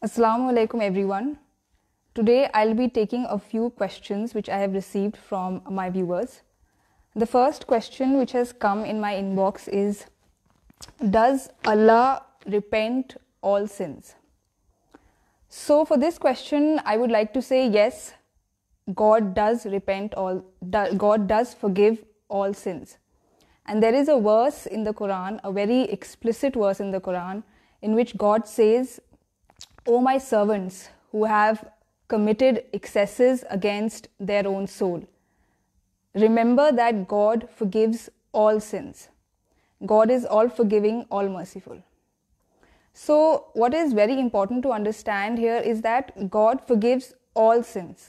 Assalamu alaikum everyone. Today I'll be taking a few questions which I have received from my viewers. The first question which has come in my inbox is, does Allah repent all sins? So for this question I would like to say yes, God does forgive all sins. And there is a verse in the Quran, a very explicit verse in the Quran, in which God says, "O my servants who have committed excesses against their own soul, remember that God forgives all sins. God is all forgiving, all merciful." So what is very important to understand here is that God forgives all sins.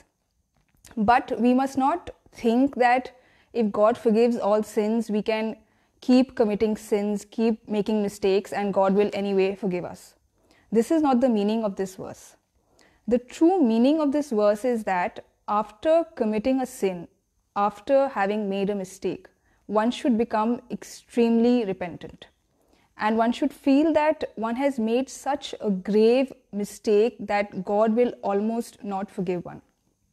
But we must not think that if God forgives all sins, we can keep committing sins, keep making mistakes, and God will anyway forgive us. This is not the meaning of this verse. The true meaning of this verse is that after committing a sin, after having made a mistake, one should become extremely repentant. And one should feel that one has made such a grave mistake that God will almost not forgive one.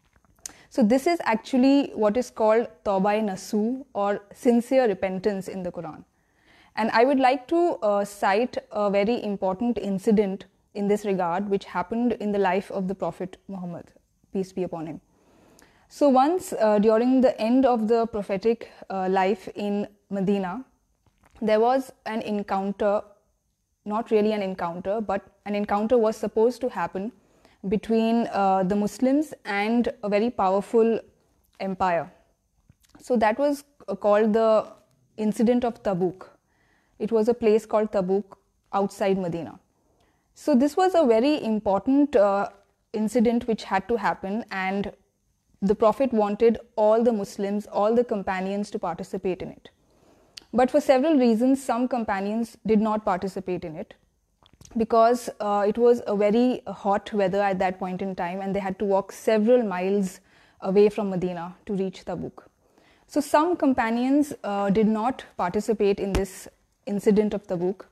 So this is actually what is called Tawbah Nasuh, or sincere repentance in the Quran. And I would like to cite a very important incident in this regard which happened in the life of the Prophet Muhammad, peace be upon him. So once during the end of the prophetic life in Medina, there was an encounter, not really an encounter, but an encounter was supposed to happen between the Muslims and a very powerful empire. So that was called the incident of Tabuk. It was a place called Tabuk outside Medina. So this was a very important incident which had to happen, and the Prophet wanted all the Muslims, all the companions to participate in it. But for several reasons, some companions did not participate in it because it was a very hot weather at that point in time, and they had to walk several miles away from Medina to reach Tabuk. So some companions did not participate in this incident of Tabuk.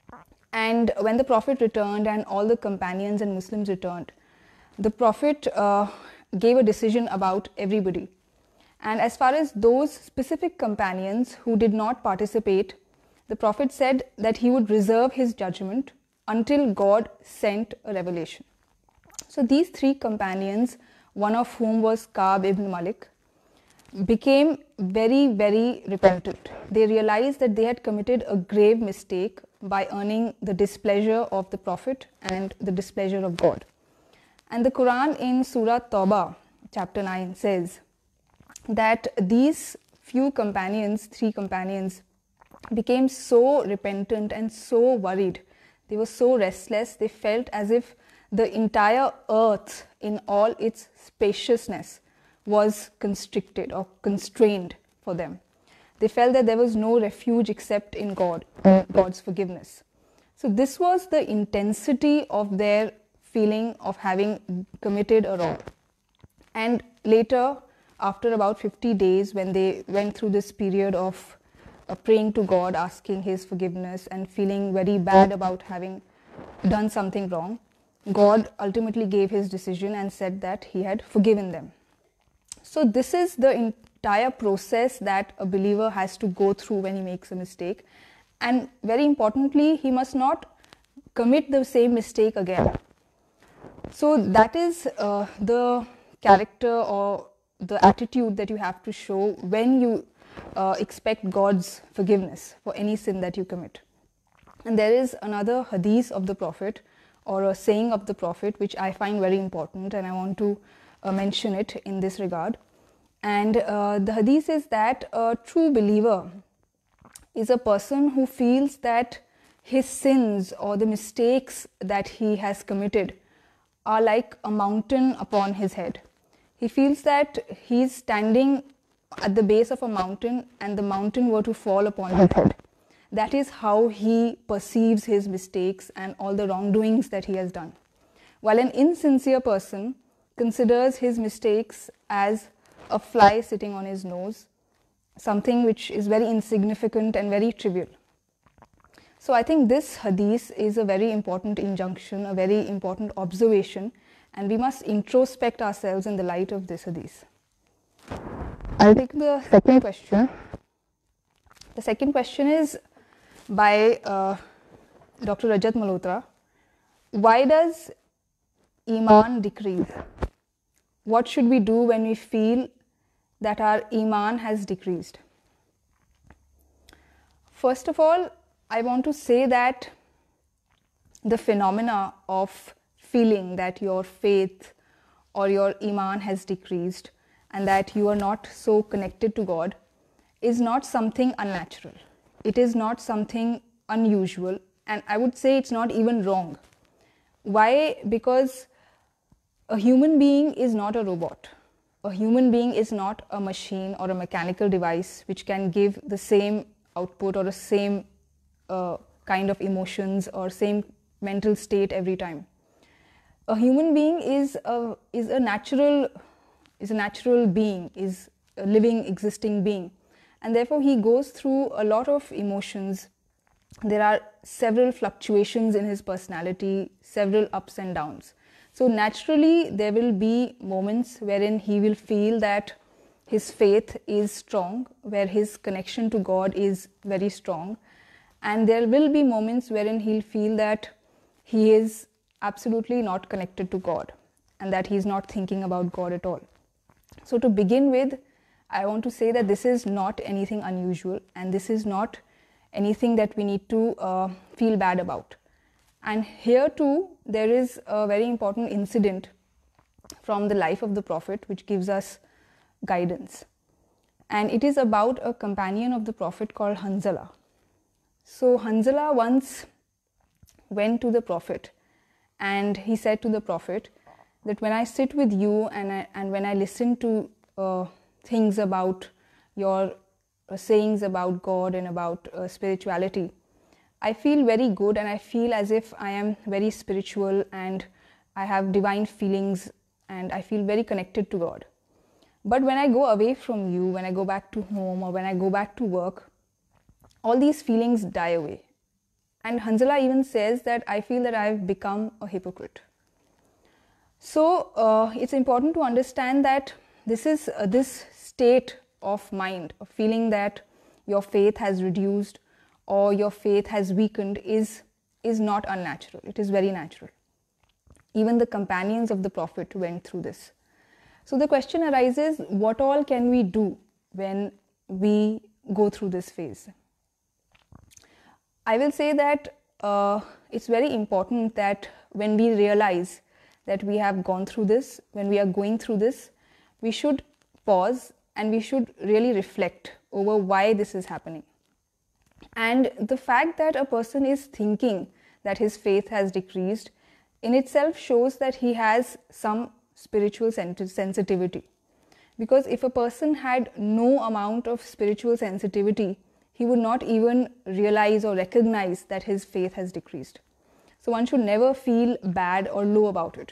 And when the Prophet returned and all the companions and Muslims returned, the Prophet gave a decision about everybody. And as far as those specific companions who did not participate, the Prophet said that he would reserve his judgment until God sent a revelation. So these three companions, one of whom was Ka'b ibn Malik, became very, very repentant. They realized that they had committed a grave mistake by earning the displeasure of the Prophet and the displeasure of God. And the Quran in Surah Tawbah, chapter 9, says that these few companions, three companions, became so repentant and so worried. They were so restless. They felt as if the entire earth in all its spaciousness was constricted or constrained for them. They felt that there was no refuge except in God, God's forgiveness. So this was the intensity of their feeling of having committed a wrong. And later, after about 50 days, when they went through this period of praying to God, asking His forgiveness and feeling very bad about having done something wrong, God ultimately gave His decision and said that He had forgiven them. So this is the entire process that a believer has to go through when he makes a mistake. And very importantly, he must not commit the same mistake again. So that is the character or the attitude that you have to show when you expect God's forgiveness for any sin that you commit. And there is another hadith of the Prophet, or a saying of the Prophet, which I find very important, and I want to mention it in this regard. And the hadith is that a true believer is a person who feels that his sins or the mistakes that he has committed are like a mountain upon his head. He feels that he's standing at the base of a mountain and the mountain were to fall upon his head. That is how he perceives his mistakes and all the wrongdoings that he has done. While an insincere person considers his mistakes as a fly sitting on his nose, something which is very insignificant and very trivial. So I think this hadith is a very important injunction, a very important observation, and we must introspect ourselves in the light of this hadith. I'll take the second question. The second question is by Dr. Rajat Malhotra. Why does Iman decrease? What should we do when we feel that our Iman has decreased? First of all, I want to say that the phenomena of feeling that your faith or your Iman has decreased and that you are not so connected to God is not something unnatural. It is not something unusual, and I would say it's not even wrong. Why? Because a human being is not a robot. A human being is not a machine or a mechanical device which can give the same output or the same kind of emotions or same mental state every time. A human being is a natural being, is a living, existing being, and therefore he goes through a lot of emotions. There are several fluctuations in his personality, several ups and downs. So naturally there will be moments wherein he will feel that his faith is strong, where his connection to God is very strong, and there will be moments wherein he'll feel that he is absolutely not connected to God and that he's not thinking about God at all. So to begin with, I want to say that this is not anything unusual, and this is not anything that we need to feel bad about. And here too, there is a very important incident from the life of the Prophet which gives us guidance. And it is about a companion of the Prophet called Hanzala. So Hanzala once went to the Prophet and he said to the Prophet that when I sit with you and when I listen to things about your sayings about God and about spirituality, I feel very good and I feel as if I am very spiritual and I have divine feelings and I feel very connected to God. But when I go away from you, when I go back to home or when I go back to work, all these feelings die away. And Hanzala even says that I feel that I have become a hypocrite. So it's important to understand that this state of mind, of feeling that your faith has reduced or your faith has weakened is not unnatural. It is very natural. Even the companions of the Prophet went through this. So the question arises, what all can we do when we go through this phase? I will say that it's very important that when we realize that we have gone through this, when we are going through this, we should pause and we should really reflect over why this is happening. And the fact that a person is thinking that his faith has decreased in itself shows that he has some spiritual sensitivity. Because if a person had no amount of spiritual sensitivity, he would not even realize or recognize that his faith has decreased. So one should never feel bad or low about it.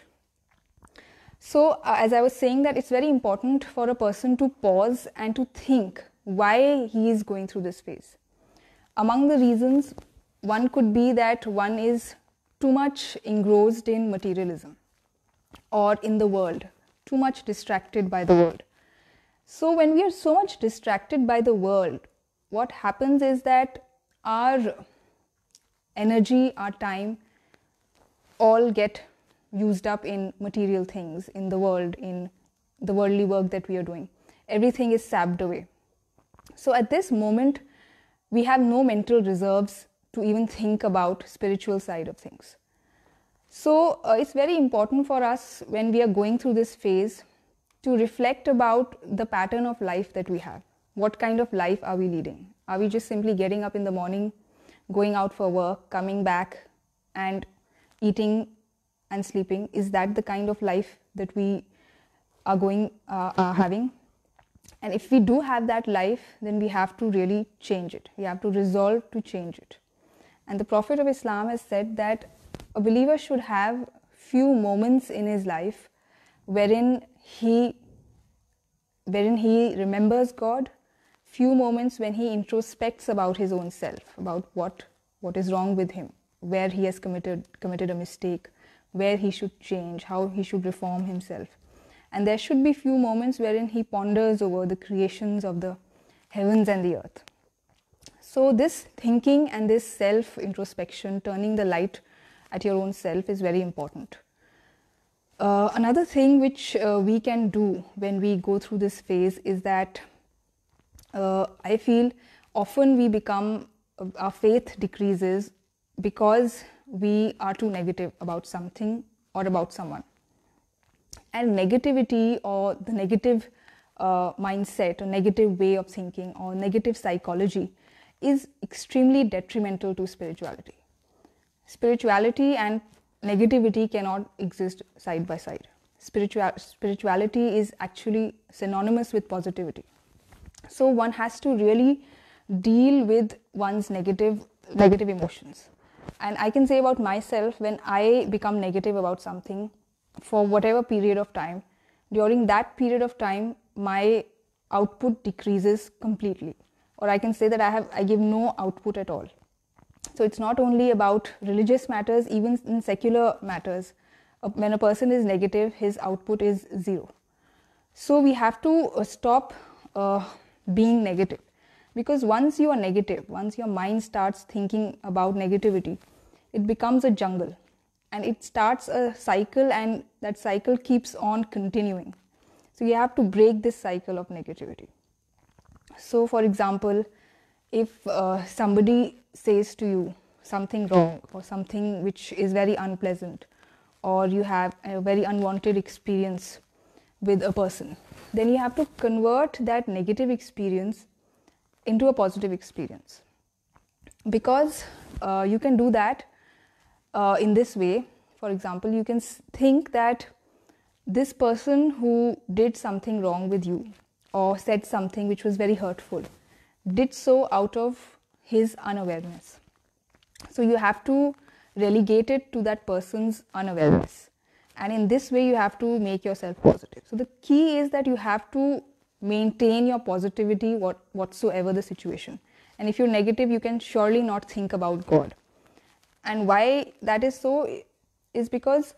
So as I was saying, that it's very important for a person to pause and to think why he is going through this phase. Among the reasons, one could be that one is too much engrossed in materialism or in the world, too much distracted by the world. So when we are so much distracted by the world, what happens is that our energy, our time, all get used up in material things, in the world, in the worldly work that we are doing. Everything is sapped away. So at this moment, we have no mental reserves to even think about spiritual side of things. So it's very important for us when we are going through this phase to reflect about the pattern of life that we have. What kind of life are we leading? Are we just simply getting up in the morning, going out for work, coming back and eating and sleeping? Is that the kind of life that we are having? And if we do have that life, then we have to really change it. We have to resolve to change it. And the Prophet of Islam has said that a believer should have few moments in his life wherein he remembers God, few moments when he introspects about his own self, about what what is wrong with him, where he has committed a mistake, where he should change, how he should reform himself. And there should be few moments wherein he ponders over the creations of the heavens and the earth. So this thinking and this self-introspection, turning the light at your own self, is very important. Another thing which we can do when we go through this phase is that I feel often we become, our faith decreases because we are too negative about something or about someone. And negativity, or the negative mindset or negative way of thinking or negative psychology, is extremely detrimental to spirituality. Spirituality and negativity cannot exist side by side. Spirituality is actually synonymous with positivity. So one has to really deal with one's negative emotions. And I can say about myself, when I become negative about something for whatever period of time, during that period of time my output decreases completely, or I can say that I give no output at all. So it's not only about religious matters, even in secular matters, when a person is negative, his output is zero. So we have to stop being negative, because once you are negative, once your mind starts thinking about negativity, it becomes a jungle and it starts a cycle, and that cycle keeps on continuing. So you have to break this cycle of negativity. So for example, if somebody says to you something wrong or something which is very unpleasant, or you have a very unwanted experience with a person, then you have to convert that negative experience into a positive experience. Because you can do that in this way. For example, you can think that this person who did something wrong with you or said something which was very hurtful did so out of his unawareness. So you have to relegate it to that person's unawareness, and in this way you have to make yourself positive. So the key is that you have to maintain your positivity whatsoever the situation. And if you're negative, you can surely not think about God. And why that is so is because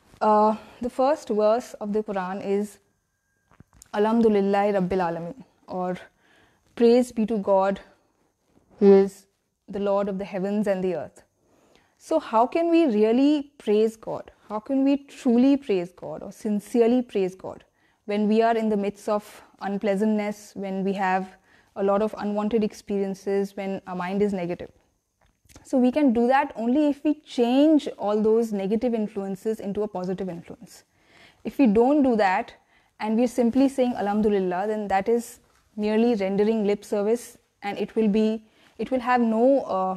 the first verse of the Quran is Alhamdulillahi Rabbil Alamin, or praise be to God who is the Lord of the heavens and the earth. So how can we really praise God? How can we truly praise God or sincerely praise God when we are in the midst of unpleasantness, when we have a lot of unwanted experiences, when our mind is negative? So we can do that only if we change all those negative influences into a positive influence. If we don't do that and we're simply saying Alhamdulillah, then that is merely rendering lip service, and it will have no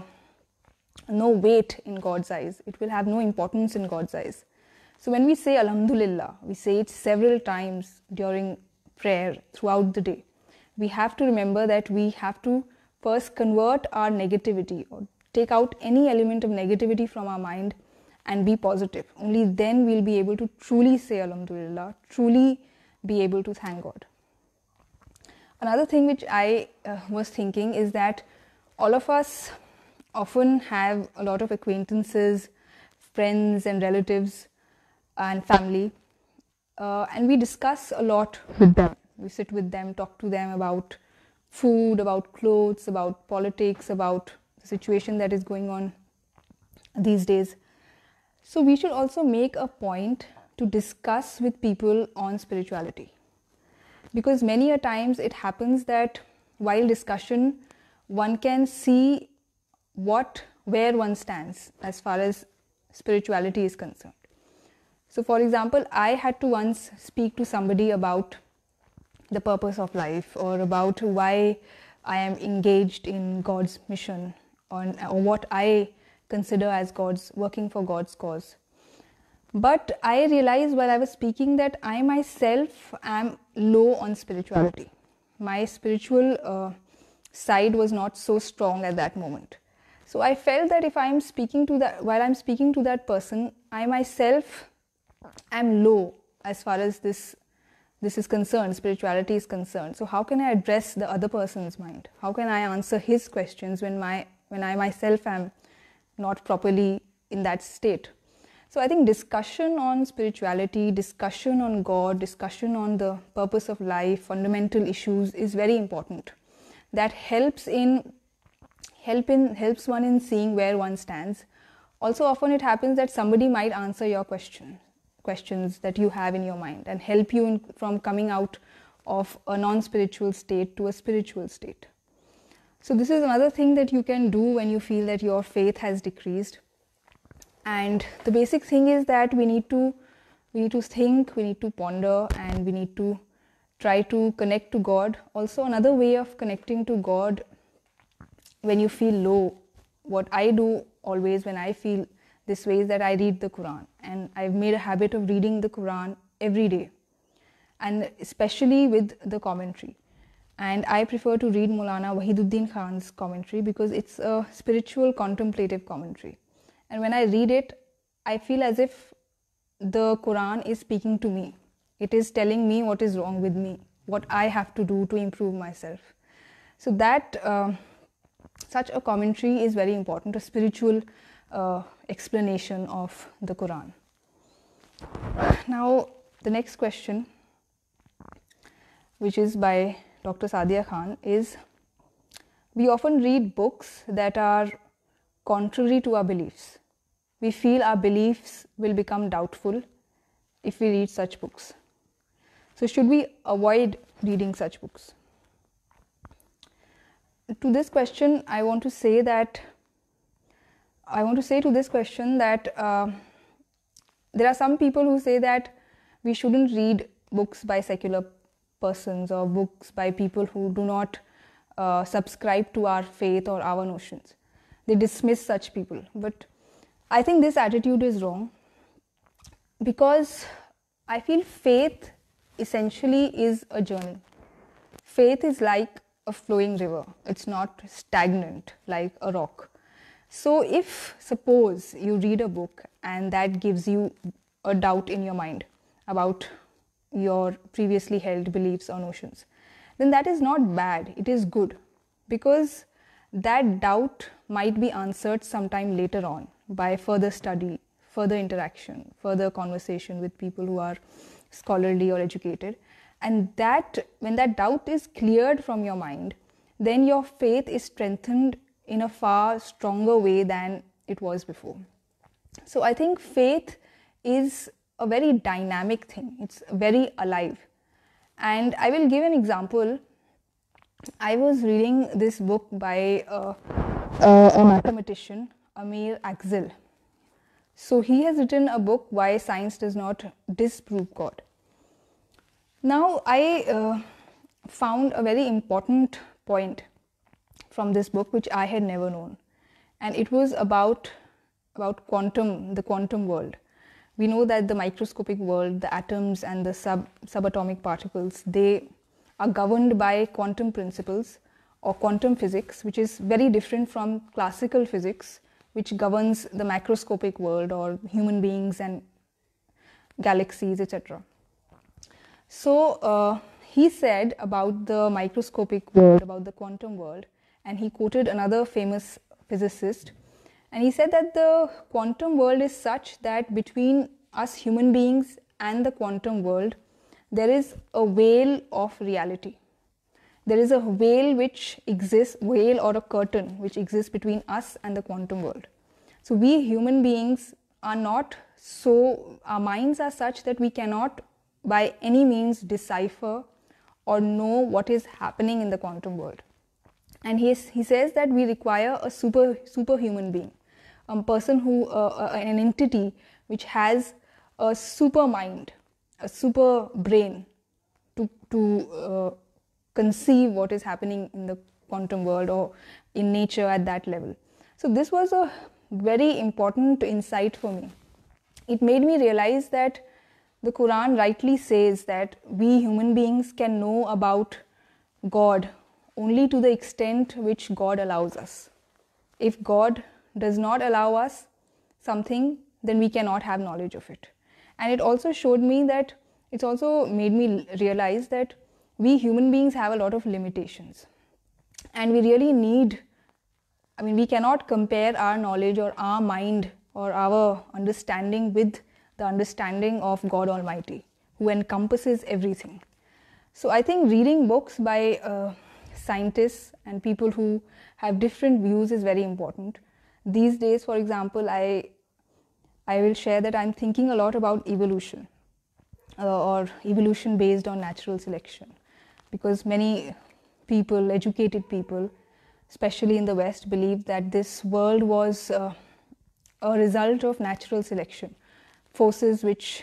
weight in God's eyes. It will have no importance in God's eyes. So when we say Alhamdulillah, we say it several times during prayer throughout the day. We have to remember that we have to first convert our negativity, or take out any element of negativity from our mind and be positive. Only then we'll be able to truly say Alhamdulillah, truly be able to thank God. Another thing which I was thinking is that all of us often have a lot of acquaintances, friends and relatives and family, and we discuss a lot with them. We sit with them, talk to them about food, about clothes, about politics, about the situation that is going on these days. So we should also make a point to discuss with people on spirituality, because many a times it happens that while discussion one can see where one stands as far as spirituality is concerned. So for example, I had to once speak to somebody about the purpose of life, or about why I am engaged in God's mission, or what I consider as working for God's cause. But I realized while I was speaking that I myself am low on spirituality. My spiritual side was not so strong at that moment. So I felt that if while I'm speaking to that person, I myself am low as far as this is concerned, spirituality is concerned. So how can I address the other person's mind? How can I answer his questions when I myself am not properly in that state. So I think discussion on spirituality, discussion on God, discussion on the purpose of life, fundamental issues is very important. That helps one in seeing where one stands. Also, often it happens that somebody might answer your questions that you have in your mind and help you from coming out of a non-spiritual state to a spiritual state. So this is another thing that you can do when you feel that your faith has decreased. And the basic thing is that we need to think, we need to ponder, and we need to try to connect to God. Also, another way of connecting to God when you feel low, what I do always when I feel this way is that I read the Quran. And I've made a habit of reading the Quran every day, and especially with the commentary. And I prefer to read Moulana Wahiduddin Khan's commentary because it's a spiritual contemplative commentary. And when I read it, I feel as if the Quran is speaking to me. It is telling me what is wrong with me, what I have to do to improve myself. So that such a commentary is very important, a spiritual explanation of the Quran. Now, the next question, which is by Dr. Sadia Khan, is: we often read books that are contrary to our beliefs. We feel our beliefs will become doubtful if we read such books. So should we avoid reading such books? To this question, I want to say to this question that there are some people who say that we shouldn't read books by secular persons or books by people who do not subscribe to our faith or our notions. They dismiss such people. But I think this attitude is wrong, because I feel faith essentially is a journey. Faith is like a flowing river. It's not stagnant like a rock. So if suppose you read a book and that gives you a doubt in your mind about your previously held beliefs or notions, then that is not bad, it is good, because that doubt might be answered sometime later on by further study, further interaction, further conversation with people who are scholarly or educated. And that when that doubt is cleared from your mind, then your faith is strengthened in a far stronger way than it was before. So I think faith is a very dynamic thing. It's very alive. And I will give an example. I was reading this book by a mathematician, Amir Axel. So he has written a book, Why Science Does Not Disprove God. Now I found a very important point from this book which I had never known, and it was about quantum, the quantum world. We know that the microscopic world, the atoms and the subatomic particles, they are governed by quantum principles or quantum physics, which is very different from classical physics, which governs the macroscopic world or human beings and galaxies, etc. So he said about the microscopic world, about the quantum world, and he quoted another famous physicist, and he said that the quantum world is such that between us human beings and the quantum world, there is a veil of reality. There is a veil which exists, veil or a curtain which exists between us and the quantum world. So we human beings are not so, our minds are such that we cannot by any means decipher or know what is happening in the quantum world. And he says that we require a superhuman being, a person who, an entity which has a super mind, a super brain to conceive what is happening in the quantum world or in nature at that level. So this was a very important insight for me. It made me realize that the Quran rightly says that we human beings can know about God only to the extent which God allows us. If God does not allow us something, then we cannot have knowledge of it. And it also showed me that, it's also made me realize that we human beings have a lot of limitations. And we really need we cannot compare our knowledge or our mind or our understanding with the understanding of God Almighty, who encompasses everything. So I think reading books by scientists and people who have different views is very important. These days, for example, I will share that I'm thinking a lot about evolution or evolution based on natural selection, because many people, educated people, especially in the West, believe that this world was a result of natural selection, forces which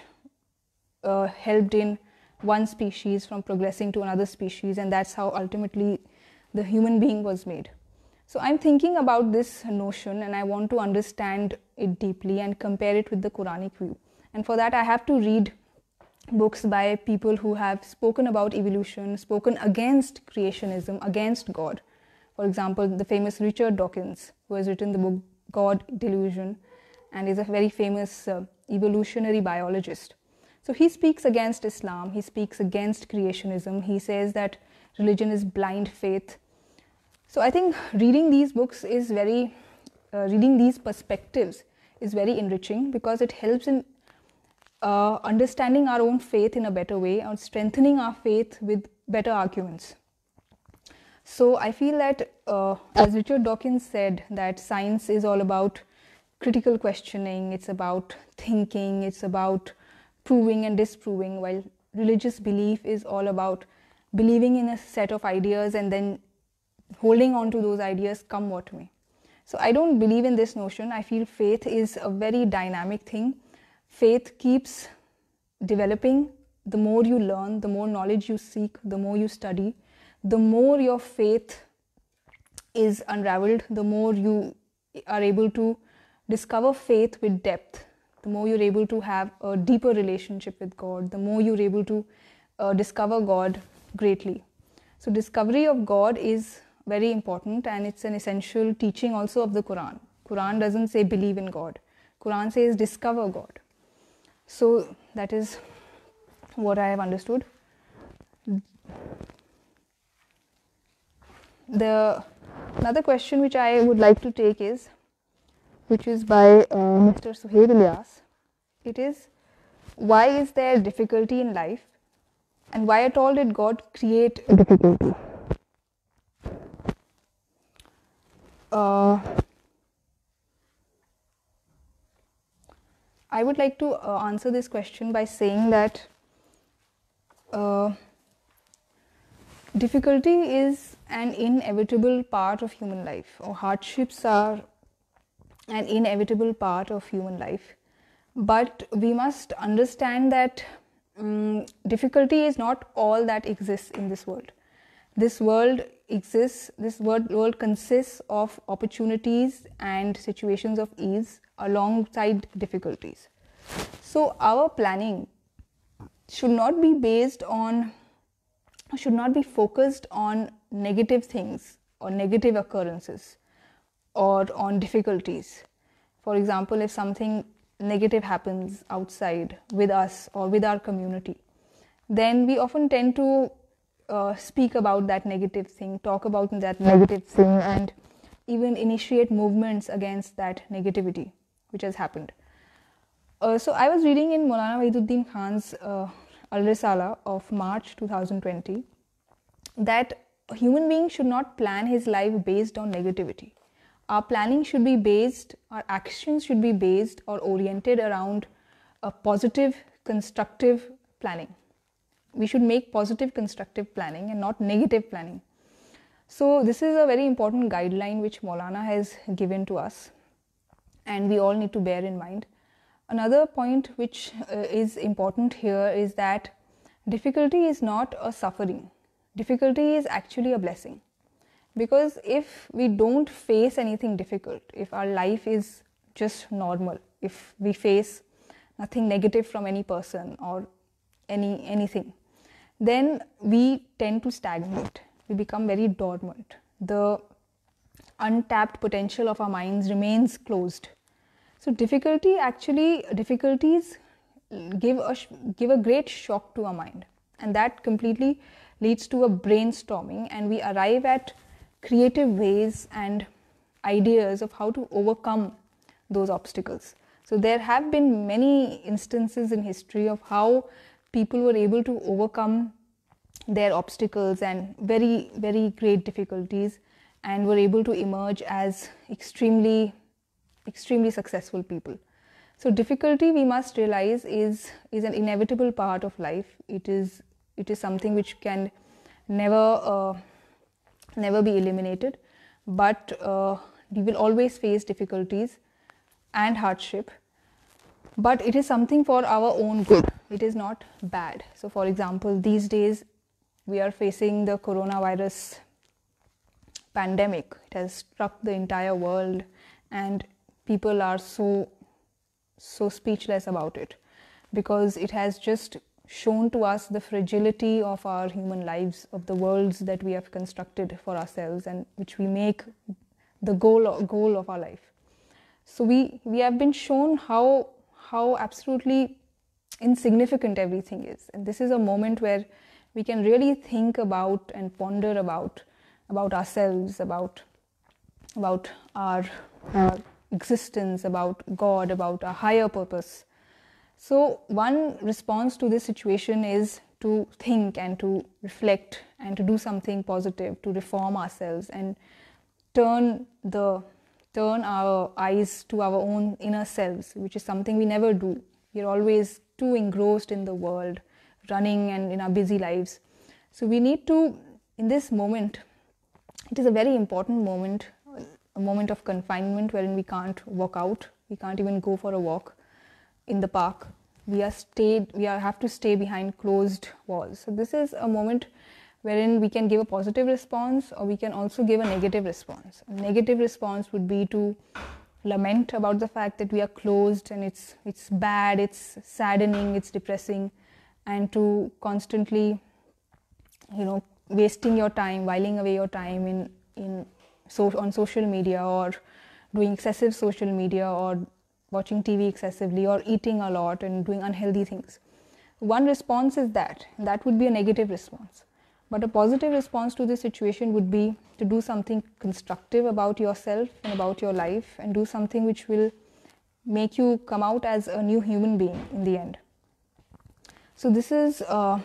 helped in one species from progressing to another species, and that's how ultimately the human being was made. So I'm thinking about this notion and I want to understand it deeply and compare it with the Quranic view. And for that I have to read books by people who have spoken about evolution, spoken against creationism, against God. For example, the famous Richard Dawkins, who has written the book God Delusion and is a very famous evolutionary biologist. So he speaks against Islam, he speaks against creationism, he says that religion is blind faith. So I think reading these books is reading these perspectives is very enriching, because it helps in understanding our own faith in a better way, or strengthening our faith with better arguments. So I feel that, as Richard Dawkins said, that science is all about critical questioning, it's about thinking, it's about proving and disproving, while religious belief is all about believing in a set of ideas and then holding on to those ideas come what may. So I don't believe in this notion. I feel faith is a very dynamic thing. Faith keeps developing. The more you learn, the more knowledge you seek, the more you study, the more your faith is unraveled, the more you are able to discover faith with depth, the more you're able to have a deeper relationship with God, the more you're able to discover God greatly. So discovery of God is very important, and it's an essential teaching also of the Quran. Quran doesn't say believe in God. Quran says discover God. So that is what I have understood. Another question which I would like to take is, which is by Mr. Suhaib Ilyas. It is, why is there difficulty in life, and why at all did God create difficulty? I would like to answer this question by saying that difficulty is an inevitable part of human life, or hardships are an inevitable part of human life. But we must understand that difficulty is not all that exists in this world. This world exists, this world consists of opportunities and situations of ease alongside difficulties. So our planning should not be focused on negative things or negative occurrences or on difficulties. For example, if something negative happens outside with us or with our community, then we often tend to speak about that negative thing, talk about that negative thing, and even initiate movements against that negativity which has happened. So I was reading in Moulana Wahiduddin Khan's Al-Risala of March 2020 that a human being should not plan his life based on negativity. Our planning should be based, our actions should be based or oriented around a positive, constructive planning. We should make positive, constructive planning and not negative planning. So this is a very important guideline which Maulana has given to us, and we all need to bear in mind. Another point which is important here is that difficulty is not a suffering. Difficulty is actually a blessing. Because if we don't face anything difficult, if our life is just normal, if we face nothing negative from any person or anything, then we tend to stagnate. We become very dormant. The untapped potential of our minds remains closed. So difficulties give a great shock to our mind, and that completely leads to a brainstorming, and we arrive at creative ways and ideas of how to overcome those obstacles. So there have been many instances in history of how people were able to overcome their obstacles and very, very great difficulties, and were able to emerge as extremely successful people. So difficulty, we must realize, is an inevitable part of life. It is something which can never be eliminated, but we will always face difficulties and hardship, but it is something for our own good. It is not bad. So for example, these days we are facing the coronavirus pandemic. It has struck the entire world, and people are so speechless about it, because it has just shown to us the fragility of our human lives, of the worlds that we have constructed for ourselves and which we make the goal of our life. So we have been shown how absolutely insignificant everything is, and this is a moment where we can really think about and ponder about ourselves, about our existence, about God, about our higher purpose. So one response to this situation is to think and to reflect and to do something positive, to reform ourselves and turn our eyes to our own inner selves, which is something we never do. We're always too engrossed in the world, running and in our busy lives. So we need to, in this moment, it is a very important moment, a moment of confinement wherein we can't walk out, we can't even go for a walk in the park. We have to stay behind closed walls. So this is a moment wherein we can give a positive response, or we can also give a negative response. A negative response would be to lament about the fact that we are closed and it's bad, it's saddening, it's depressing, and to constantly, wasting your time, whiling away your time on social media, or doing excessive social media, or watching TV excessively, or eating a lot and doing unhealthy things. One response is that would be a negative response. But a positive response to this situation would be to do something constructive about yourself and about your life, and do something which will make you come out as a new human being in the end. So this is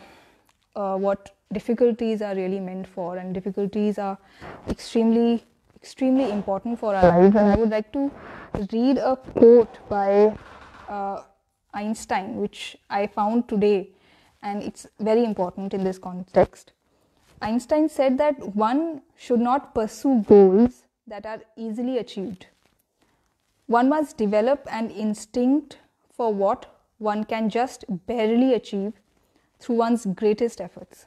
what difficulties are really meant for, and difficulties are extremely important for our lives. And I would like to read a quote by Einstein, which I found today, and it's very important in this context. Einstein said that one should not pursue goals that are easily achieved. One must develop an instinct for what one can just barely achieve through one's greatest efforts.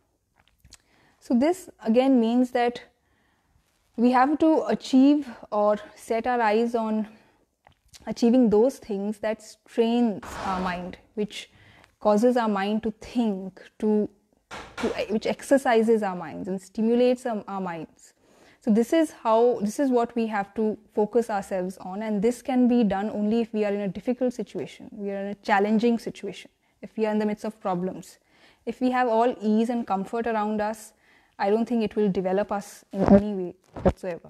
So this again means that we have to achieve or set our eyes on achieving those things that strains our mind, which causes our mind to think, which exercises our minds and stimulates our minds. So this is what we have to focus ourselves on, and this can be done only if we are in a difficult situation, we are in a challenging situation, if we are in the midst of problems. If we have all ease and comfort around us, I don't think it will develop us in any way whatsoever.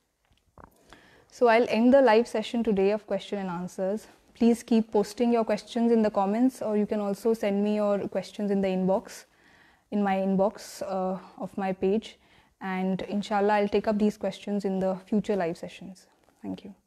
So I'll end the live session today of question and answers. Please keep posting your questions in the comments, or you can also send me your questions in my inbox of my page. And inshallah, I'll take up these questions in the future live sessions. Thank you.